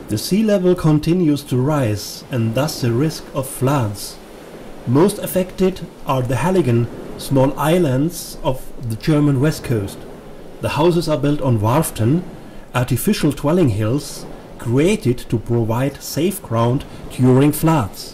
The sea level continues to rise and thus the risk of floods. Most affected are the Halligen, small islands of the German west coast. The houses are built on Warften, artificial dwelling hills created to provide safe ground during floods.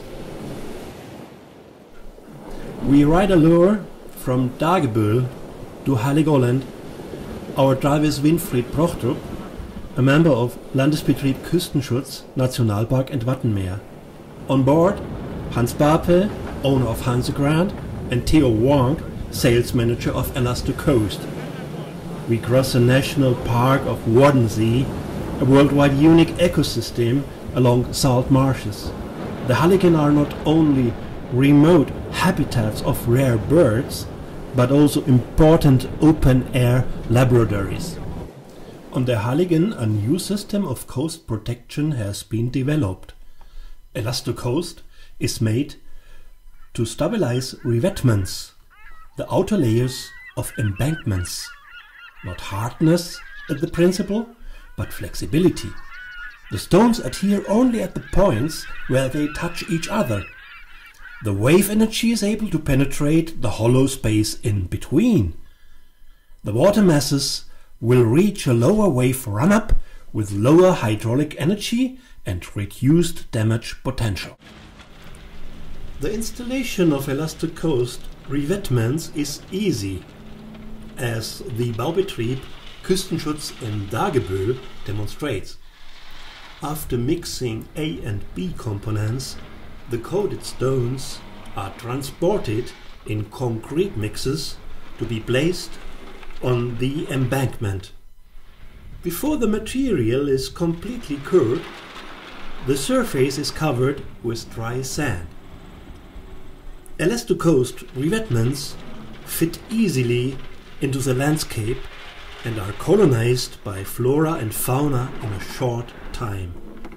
We ride allure from Dagebüll to Heligoland. Our driver is Winfried Brochtrup, a member of Landesbetrieb Küstenschutz, Nationalpark and Wattenmeer. On board, Hans Bape, owner of Hansegrand, and Theo Wong, sales manager of Elastocoast. We cross the national park of Wardensee, a worldwide unique ecosystem along salt marshes. The Halligen are not only remote habitats of rare birds, but also important open-air laboratories. On the Halligen, a new system of coast protection has been developed. Elastocoast is made to stabilize revetments, the outer layers of embankments. Not hardness is the principle, but flexibility. The stones adhere only at the points where they touch each other. The wave energy is able to penetrate the hollow space in between. The water masses will reach a lower wave run-up with lower hydraulic energy and reduced damage potential. The installation of Elastocoast revetments is easy, as the Baubetrieb Küstenschutz in Dagebüll demonstrates. After mixing A and B components, the coated stones are transported in concrete mixes to be placed on the embankment. Before the material is completely cured, the surface is covered with dry sand. Elastocoast revetments fit easily into the landscape and are colonized by flora and fauna in a short time.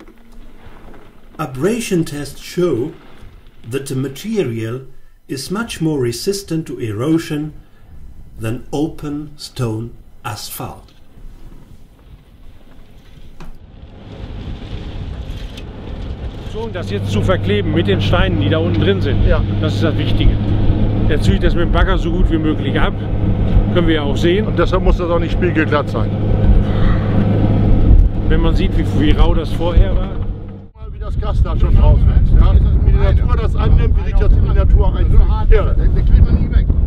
Abrasion tests show that the material is much more resistant to erosion than open stone asphalt. Das jetzt zu verkleben mit den Steinen, die da unten drin sind, ja. Das ist das Wichtige. Der zieht das mit dem Bagger so gut wie möglich ab, können wir ja auch sehen. Und deshalb muss das auch nicht spiegelglatt sein. Wenn man sieht, wie rau das vorher war. Mal wie das Gas da schon rauswächst. Ja? Wie die Natur das annimmt, wie sich das in die Natur einfügt. Ja. Der kriegt man nie weg.